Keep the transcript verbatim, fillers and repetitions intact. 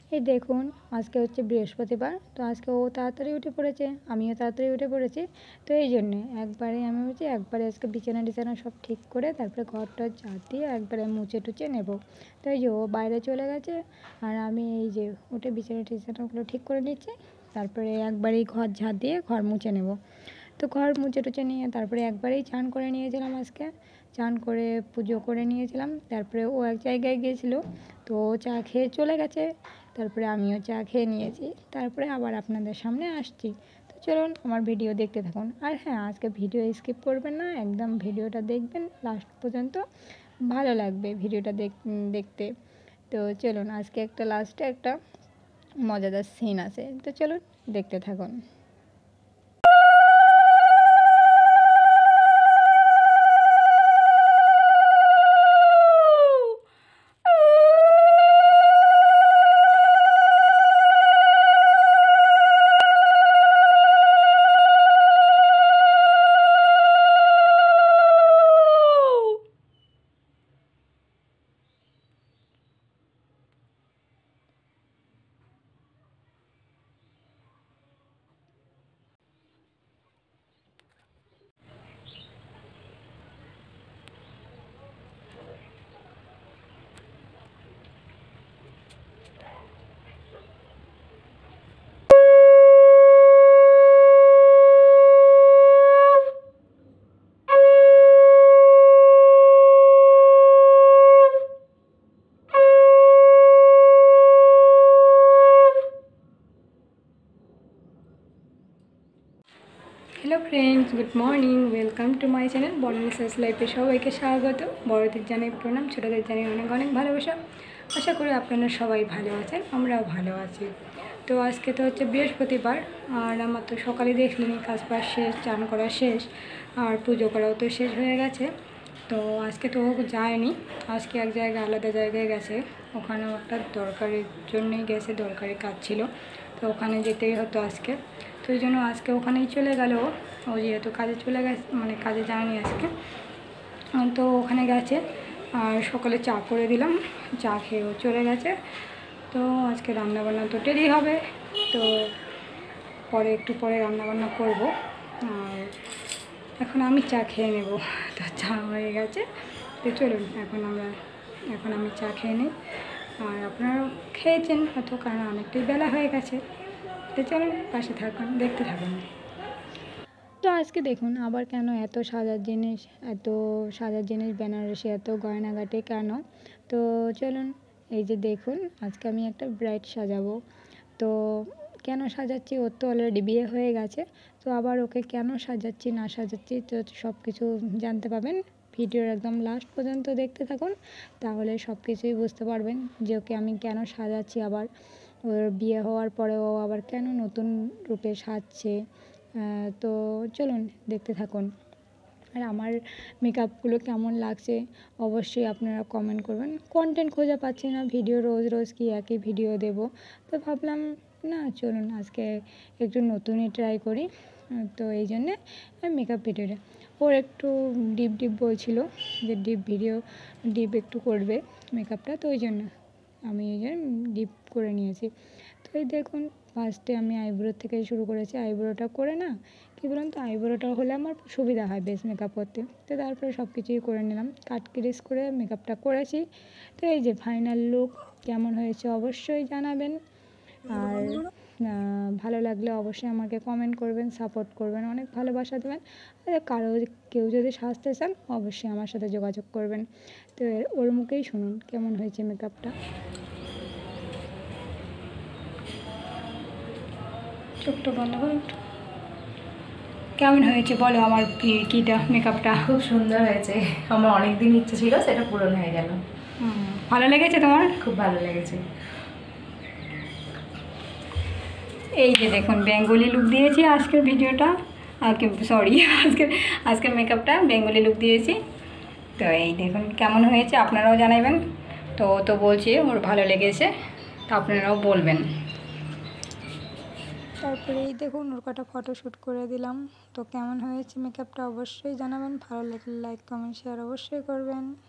এই দেখুন আজকে হচ্ছে বৃহস্পতিবার, তো আজকে ও তাড়াতাড়ি উঠে পড়েছে, আমিও তাড়াতাড়ি উঠে পড়েছি। তো এই জন্যে একবারে আমি বলছি একবারে আজকে বিছানা টিছানা সব ঠিক করে তারপরে ঘরটা ঝাড় দিয়ে একবারে মুছে টুচে নেব। তো এই যে ও বাইরে চলে গেছে আর আমি এই যে উঠে বিছানা টিছানাগুলো ঠিক করে নিচ্ছি, তারপরে একবারেই ঘর ঝাড় দিয়ে ঘর মুছে নেব। তো ঘর মুছে টুচে নিয়ে তারপরে একবারেই চান করে নিয়েছিলাম, আজকে চান করে পুজো করে নিয়েছিলাম। তারপরে ও এক জায়গায় গিয়েছিলো, তো ও চা খেয়ে চলে গেছে, তারপরে আমিও চা খেয়ে নিয়েছি, তারপরে আবার আপনাদের সামনে আসছি। তো চলুন আমার ভিডিও দেখতে থাকুন। আর হ্যাঁ, আজকে ভিডিও স্কিপ করবেন না, একদম ভিডিওটা দেখবেন লাস্ট পর্যন্ত, ভালো লাগবে ভিডিওটা দেখতে। তো চলুন আজকে একটা লাস্টে একটা মজাদার সিন আছে, তো চলুন দেখতে থাকুন। Hello friends, good morning, welcome to my channel বড়দের সার্চ লাইফে সবাইকে স্বাগত। বড়দের জানাই প্রণাম, ছোটোদের জানাই অনেক অনেক ভালোবাসা। আশা করি আপনারা সবাই ভালো আছেন, আমরাও ভালো আছি। তো আজকে তো হচ্ছে বৃহস্পতিবার, আর আমার তো সকালে দেখলেনি কাজ বাজ শেষ, চান করা শেষ, আর পুজো করাও তো শেষ হয়ে গেছে। তো আজকে তো ও যায়নি, আজকে এক জায়গায় আলাদা জায়গায় গেছে, ওখানেও একটা দরকারের জন্যই গেছে, দরকারি কাজ ছিল, তো ওখানে যেতেই হতো আজকে। তো ওই জন্য আজকে ওখানেই চলে গেল ও, যেহেতু কাজে চলে গেছে, মানে কাজে যায়নি আজকে, তো ওখানে গেছে। আর সকালে চা করে দিলাম, চা খেয়েও চলে গেছে। তো আজকে রান্নাবান্না তো দেরি হবে, তো পরে একটু পরে রান্নাবান্না করব। আর এখন আমি চা খেয়ে নেব, তো চা হয়ে গেছে। তো চলুন এখন আমরা এখন আমি চা খেয়ে নিই, আর আপনারাও খেয়েছেন হয়তো, কারণ অনেকটাই বেলা হয়ে গেছে। তো চলুন পাশে থাকুন, দেখতে থাকুন। তো আজকে দেখুন আবার কেন এত সাজার জিনিস, এত সাজার জিনিস বেনারসি, এত গয়নাগাটি কেন? তো চলুন এই যে দেখুন, আজকে আমি একটা ব্রাইড সাজাবো। তো কেন সাজাচ্ছি, ওর তো অলরেডি বিয়ে হয়ে গেছে, তো আবার ওকে কেন সাজাচ্ছি না সাজাচ্ছি তো সব কিছু জানতে পাবেন। ভিডিওর একদম লাস্ট পর্যন্ত দেখতে থাকুন, তাহলে সব কিছুই বুঝতে পারবেন যে ওকে আমি কেন সাজাচ্ছি, আবার ওর বিয়ে হওয়ার পরেও আবার কেন নতুন রূপে সাজছে। তো চলুন দেখতে থাকুন। আর আমার মেকআপগুলো কেমন লাগছে অবশ্যই আপনারা কমেন্ট করবেন। কন্টেন্ট খোঁজা পাচ্ছি না, ভিডিও রোজ রোজ কি একই ভিডিও দেব, তো ভাবলাম না চলুন আজকে একটু নতুনই ট্রাই করি। তো এই জন্যে আমি মেকআপ ভিডিওটা, ওর একটু ডিপ ডিপ বলছিল যে ডিপ ভিডিও ডিপ একটু করবে মেকআপটা, তো ওই জন্য আমি এই জন্য ডিপ করে নিয়েছি। তো এই দেখুন ফার্স্টে আমি আইব্রো থেকে শুরু করেছি, আইব্রোটা করে না কী বলুন তো, আইব্রোটা হলে আমার সুবিধা হয় বেশ মেকআপ করতে। তো তারপরে সব কিছুই করে নিলাম, কাট ক্রিজ করে মেকআপটা করেছি। তো এই যে ফাইনাল লুক কেমন হয়েছে অবশ্যই জানাবেন, আর ভালো লাগলে অবশ্যই আমাকে কমেন্ট করবেন, সাপোর্ট করবেন, অনেক ভালোবাসা দেবেন। আর কারো কেউ যদি সাজতে চান অবশ্যই আমার সাথে যোগাযোগ করবেন। তো ওর মুখেই শুনুন কেমন হয়েছে মেকআপটা। চোখটা বন্ধ করুন, কেমন হয়েছে বলো আমার কিটা মেকআপটা? খুব সুন্দর হয়েছে, আমার অনেক দিন ইচ্ছে ছিল, সেটা পূরণ হয়ে গেল। ভালো লেগেছে তোমার? খুব ভালো লেগেছে। এই যে দেখুন বেঙ্গলি লুক দিয়েছি আজকের ভিডিওটা, আজকে সরি আজকে আজকের মেকআপটা বেঙ্গলি লুক দিয়েছি। তো এই দেখুন কেমন হয়েছে আপনারাও জানাবেন। তো তো বলছি ওর ভালো লেগেছে, তো আপনারাও বলবেন। তারপরে এই দেখুন ওর কটা ফটোশ্যুট করে দিলাম। তো কেমন হয়েছে মেকআপটা অবশ্যই জানাবেন, ভালো লাগলে লাইক কমেন্ট শেয়ার অবশ্যই করবেন।